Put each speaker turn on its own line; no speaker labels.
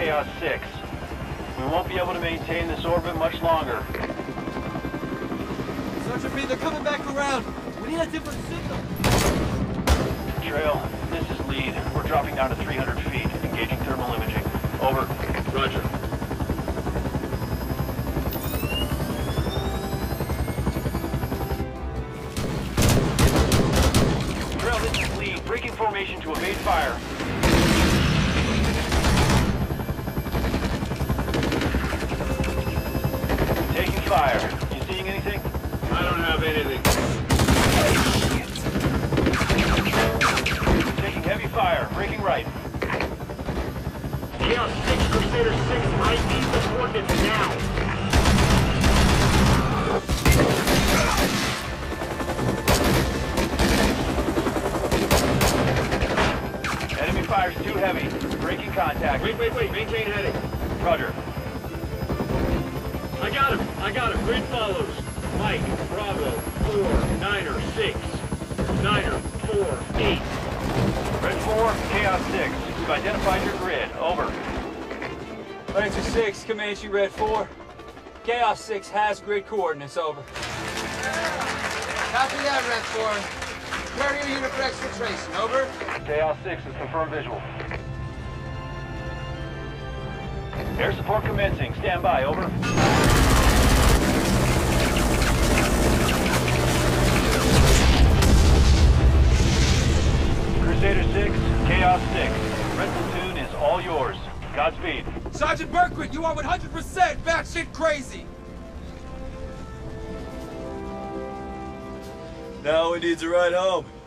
Chaos 6. We won't be able to maintain this orbit much longer.
Sergeant B, they're coming back around. We need a different signal.
Trail, this is lead. We're dropping down to 300 feet. Engaging thermal imaging. Over.
Roger.
Trail, this is lead. Breaking formation to evade fire. Taking fire. You seeing anything?
I don't have anything.
Taking heavy fire. Breaking right.
Chaos 6, Crusader 6, I need the coordinates now.
Enemy fire's too heavy. Breaking contact.
Wait, maintain heading.
Roger.
I got him, grid follows. Mike, Bravo, 4, Niner, 6, Niner, 4, 8.
Red 4, Chaos 6. We've identified your grid. Over.
Ranger 6, Comanche Red 4. Chaos 6 has grid coordinates, over.
Copy that, Red 4. Carrier unit for exfiltration, over.
Chaos 6 is confirmed visual. Air support commencing. Stand by. Over. Crusader 6, Chaos 6. Red platoon is all yours. Godspeed.
Sergeant Berkman, you are 100% batshit crazy!
Now he needs a ride home.